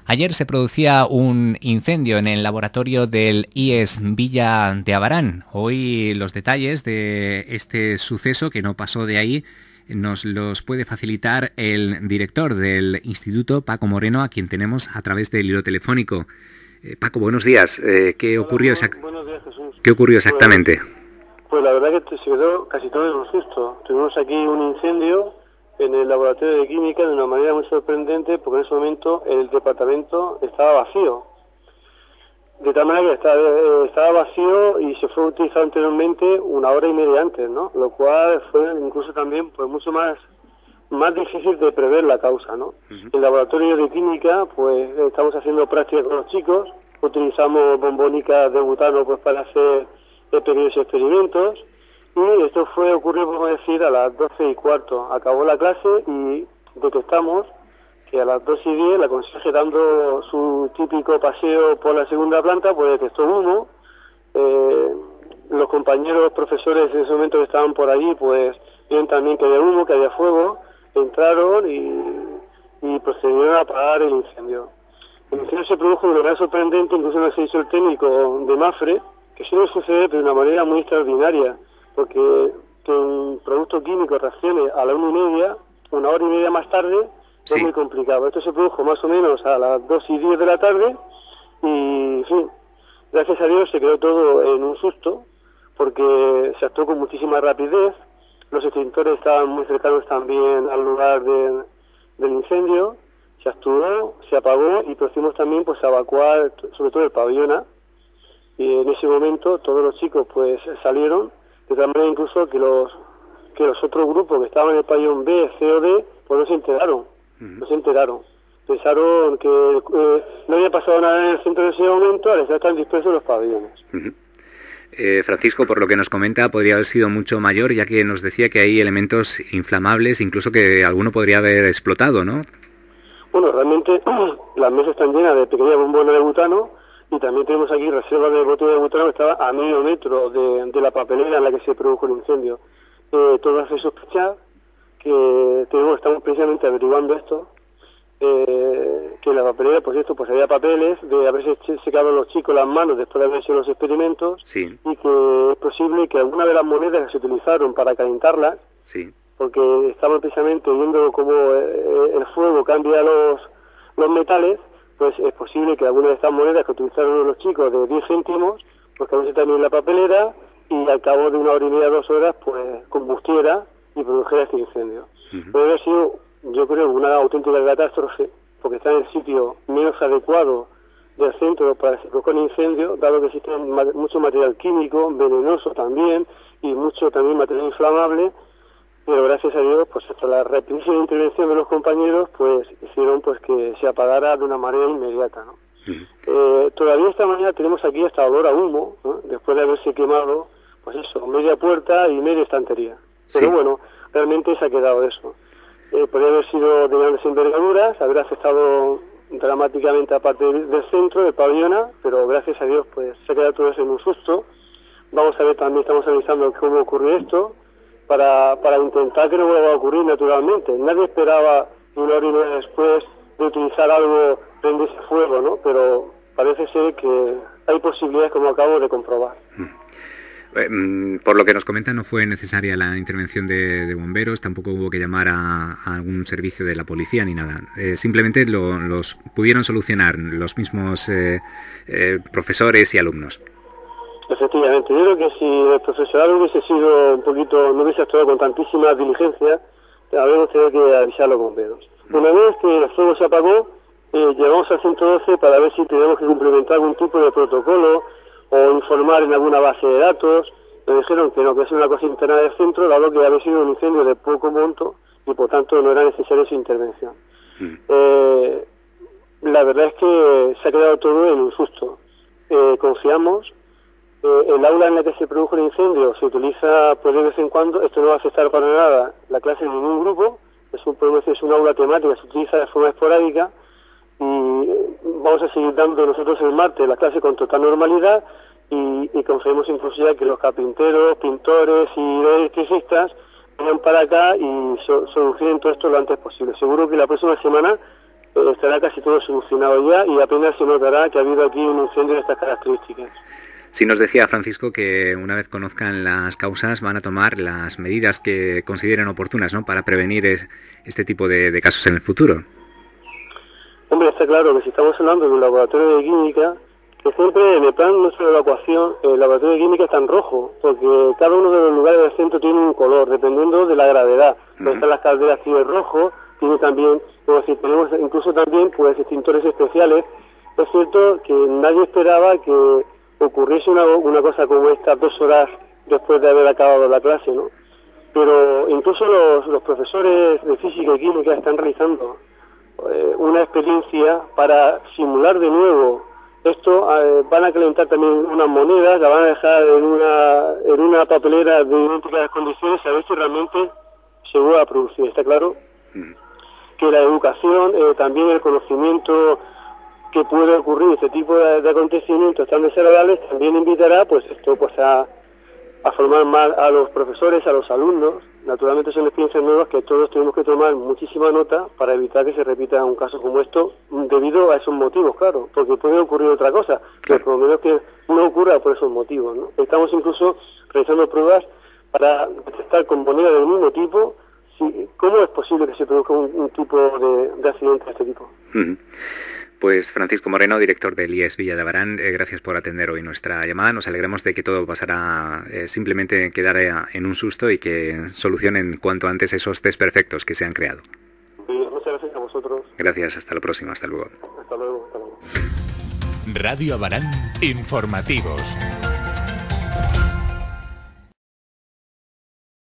Ayer se producía un incendio en el laboratorio del IES Villa de Abarán. Hoy los detalles de este suceso, que no pasó de ahí, nos los puede facilitar el director del instituto, Paco Moreno, a quien tenemos a través del hilo telefónico. Paco, buenos días. ¿Qué ocurrió Buenos días, Jesús. ¿Qué ocurrió exactamente? Pues la verdad que se quedó casi todo en un susto. Tuvimos aquí un incendio en el laboratorio de química de una manera muy sorprendente, porque en ese momento el departamento estaba vacío. De tal manera que estaba vacío y se fue utilizado anteriormente 1 hora y media antes, ¿no? Lo cual fue incluso también pues mucho más difícil de prever la causa, ¿no? En el laboratorio de química, pues estamos haciendo prácticas con los chicos, utilizamos bombónicas de butano pues para hacer pequeños experimentos, y esto ocurrió, vamos a decir, a las 12:15. Acabó la clase y detectamos que a las 2:10 la conserje, dando su típico paseo por la segunda planta, pues detectó humo. Los compañeros profesores en ese momento que estaban por allí, pues vieron también que había humo, que había fuego, entraron y procedieron a apagar el incendio. El incendio se produjo de una manera sorprendente, incluso no se hizo el técnico de Mafre, que suele suceder de una manera muy extraordinaria, porque que un producto químico reaccione a la 1:30, 1 hora y media más tarde, sí, es muy complicado. Esto se produjo más o menos a las 2:10 de la tarde y, en fin, gracias a Dios se quedó todo en un susto, porque se actuó con muchísima rapidez. Los extintores estaban muy cercanos también al lugar del incendio. Se actuó, se apagó y procedimos también pues a evacuar sobre todo el pabellón A. Y en ese momento todos los chicos pues salieron, de tal manera incluso que los otros grupos que estaban en el pabellón B, C o D, pues no se enteraron. Pensaron que no había pasado nada en el centro en ese momento, al estar tan dispersos los pabellones. Francisco, por lo que nos comenta, podría haber sido mucho mayor, ya que nos decía que hay elementos inflamables, incluso que alguno podría haber explotado, ¿no? Bueno, realmente las mesas están llenas de pequeñas bombonas de butano, y también tenemos aquí reservas de botellas de butano que estaba a medio metro de la papelera en la que se produjo el incendio. Todo hace sospechar que estamos precisamente averiguando esto, que en la papelera, pues había papeles de haberse secado los chicos las manos después de haber hecho los experimentos, sí, y que es posible que alguna de las monedas que se utilizaron para calentarlas, sí, porque estamos precisamente viendo cómo el fuego cambia los metales, pues es posible que alguna de estas monedas que utilizaron los chicos de 10 céntimos, pues cayese también en la papelera y al cabo de 1 hora y media, 2 horas, pues combustiera y produjera este incendio. Puede haber sido, yo creo, una auténtica catástrofe, porque está en el sitio menos adecuado del centro para que se produzca un incendio, dado que existe mucho material químico, venenoso también, y mucho también material inflamable, pero gracias a Dios, pues hasta la rapidísima intervención de los compañeros, pues hicieron pues que se apagara de una manera inmediata, ¿no? Todavía esta mañana tenemos aquí hasta olor a humo, ¿no? Después de haberse quemado, pues eso, media puerta y media estantería. Pero sí, bueno, realmente se ha quedado eso. Podría haber sido de grandes envergaduras, haber afectado dramáticamente a parte del centro, del pabellón A, pero gracias a Dios pues se ha quedado todo eso en un susto. Vamos a ver, también estamos analizando cómo ocurrió esto, para intentar que no vuelva a ocurrir naturalmente. Nadie esperaba 1 hora y media después de utilizar algo prenderse fuego, ¿no? Pero parece ser que hay posibilidades, como acabo de comprobar. Por lo que nos comenta, no fue necesaria la intervención de bomberos, tampoco hubo que llamar a algún servicio de la policía ni nada. Simplemente los pudieron solucionar los mismos profesores y alumnos. Efectivamente, yo creo que si el profesorado hubiese sido no hubiese actuado con tantísima diligencia, habríamos tenido que avisar a los bomberos. Una vez que el fuego se apagó, llegamos al 112 para ver si tenemos que cumplimentar algún tipo de protocolo o informar en alguna base de datos. Me dijeron que no, que es una cosa interna del centro, dado que había sido un incendio de poco monto y por tanto no era necesaria su intervención. La verdad es que se ha quedado todo en un susto. Confiamos. El aula en la que se produjo el incendio se utiliza pues de vez en cuando. Esto no va a afectar para nada la clase de ningún grupo, es un aula temática, se utiliza de forma esporádica, y vamos a seguir dando nosotros el martes la clase con total normalidad, y confiamos incluso ya que los carpinteros, pintores y electricistas vengan para acá y solucionen todo esto lo antes posible. Seguro que la próxima semana estará casi todo solucionado ya y apenas se notará que ha habido aquí un incendio de estas características. Sí, nos decía Francisco que una vez conozcan las causas van a tomar las medidas que consideren oportunas, ¿no?, para prevenir este tipo de casos en el futuro. Hombre, está claro que si estamos hablando de un laboratorio de química, que siempre en el plan nuestro de evacuación, el laboratorio de química está en rojo, porque cada uno de los lugares del centro tiene un color, dependiendo de la gravedad. Están las calderas tiene rojo, tiene también, como si tenemos incluso también pues extintores especiales. Es cierto que nadie esperaba que ocurriese una cosa como esta 2 horas después de haber acabado la clase, ¿no? Pero incluso los profesores de física y química están realizando una experiencia para simular de nuevo esto. Van a calentar también unas monedas, la van a dejar en una papelera de idénticas condiciones a ver si realmente se vuelve a producir. Está claro que la educación, también el conocimiento que puede ocurrir este tipo de acontecimientos tan desagradables también invitará pues esto pues a formar más a los profesores, a los alumnos. Naturalmente son experiencias nuevas que todos tenemos que tomar muchísima nota para evitar que se repita un caso como esto debido a esos motivos, claro, porque puede ocurrir otra cosa, pero por lo menos que no ocurra por esos motivos, ¿no? Estamos incluso realizando pruebas para detectar con monedas del mismo tipo cómo es posible que se produzca un tipo de accidente de este tipo. Pues Francisco Moreno, director del IES Villa de Abarán, gracias por atender hoy nuestra llamada. Nos alegramos de que todo pasará, simplemente quedará en un susto y que solucionen cuanto antes esos desperfectos que se han creado. Muchas gracias a vosotros. Gracias, hasta la próxima, hasta luego. Hasta luego, hasta luego. Radio Abarán, informativos.